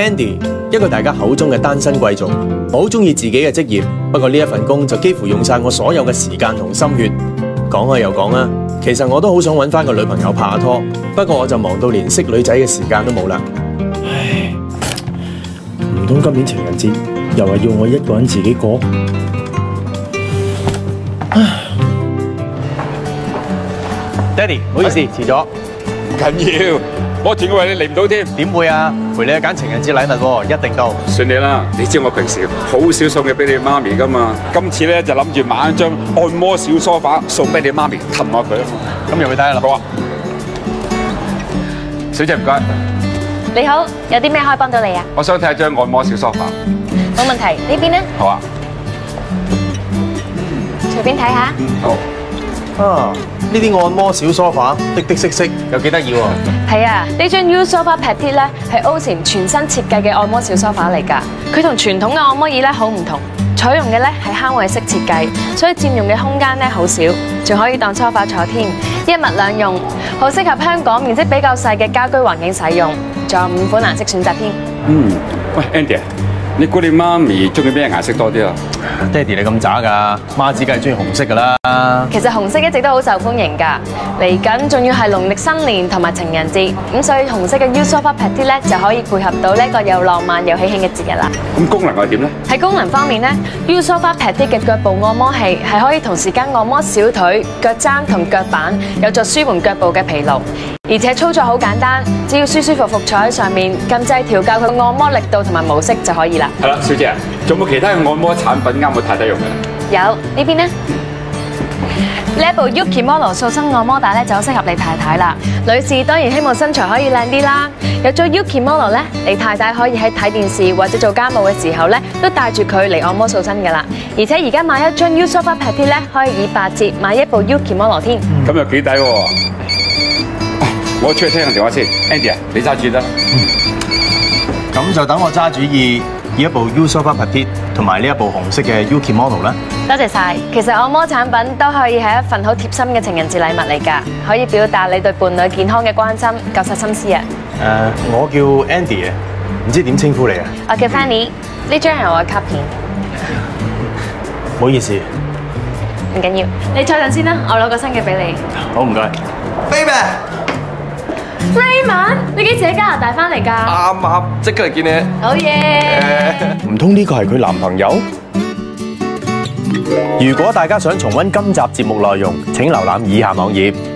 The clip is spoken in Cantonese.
Andy， 一個大家口中嘅單身貴族，我好中意自己嘅職業，不過呢一份工就幾乎用晒我所有嘅時間同心血。講開又講啦，其實我都好想揾翻個女朋友拍下拖，不過我就忙到連識女仔嘅時間都冇啦。唉，唔通今年情人節又係要我一個人自己過？爹哋，唔好意思，遲咗。 唔緊要，我仲以為你嚟唔到添。 點會啊？陪你去揀情人節禮物喎，一定到。 算你啦，你知我平時好少送嘢俾你媽咪噶嘛。今次咧就諗住買一張按摩小梳化送俾你媽咪氹下佢啊嘛。 咁入去睇下啦。好啊。 小姐唔該。 你好，有啲咩可以幫到你啊？ 我想睇一張按摩小梳化。 冇問題，呢邊咧？ 好啊。 隨便睇下。 好。 啊！呢啲按摩小梳化，的的色色，又幾得意喎。 係啊，呢張 U Sofa Petite 咧係 O 前全新設計嘅按摩小梳化嚟㗎。佢同傳統嘅按摩椅咧好唔同，採用嘅咧係坑位式設計，所以佔用嘅空間咧好少，仲可以當梳化坐添，一物兩用，好適合香港面積比較細嘅家居環境使用。仲有5款顏色選擇添。 喂 Andy， 你估你媽咪中意咩顏色多啲啊？ 爹哋你咁渣㗎，媽子梗係中意紅色㗎啦。 其實紅色一直都好受歡迎㗎，嚟緊仲要係農曆新年同埋情人節，咁所以紅色嘅 U Sofa Petite 咧就可以配合到呢個又浪漫又喜慶嘅節日啦。 咁功能係點咧？ 喺功能方面咧 ，U Sofa Petite 嘅腳部按摩器係可以同時間按摩小腿、腳踭同腳板，有助舒緩腳部嘅疲勞。而且操作好簡單，只要舒舒服服坐喺上面，撳掣調校佢按摩力度同埋模式就可以啦。 係啦，小姐，仲有冇其他嘅按摩產品啱我太太用嘅？ 有呢邊呢？呢一部 Yukimono 塑身按摩帶咧就好適合你太太啦。女士當然希望身材可以靚啲啦。有咗 Yukimono 咧，你太太可以喺睇電視或者做家務嘅時候咧，都帶住佢嚟按摩塑身噶啦。而且而家買一張 U Sofa Petite 咧，可以以8折買一部 Yukimono 添。 咁又幾抵喎！我出去聽個電話先 ，Andy 啊，你揸住啦。 咁就等我揸主意，以一部 U Sofa Petite 同埋呢一部紅色嘅 Yukimono 啦。 多謝晒。其實按摩產品都可以係一份好貼心嘅情人節禮物嚟㗎，可以表達你對伴侶健康嘅關心，夠晒心思啊！ 我叫 Andy 啊，唔知點稱呼你啊？ 我叫 Fanny， 呢張係我嘅卡片。 唔好意思， 唔緊要，你坐陣先啦，我攞個新嘅俾你。 好唔該。 Raymond， 你幾時喺加拿大翻嚟㗎？ 啱，即刻嚟見你。 好嘢！ 唔通呢個係佢男朋友？如果大家想重溫今集節目內容，請瀏覽以下網頁。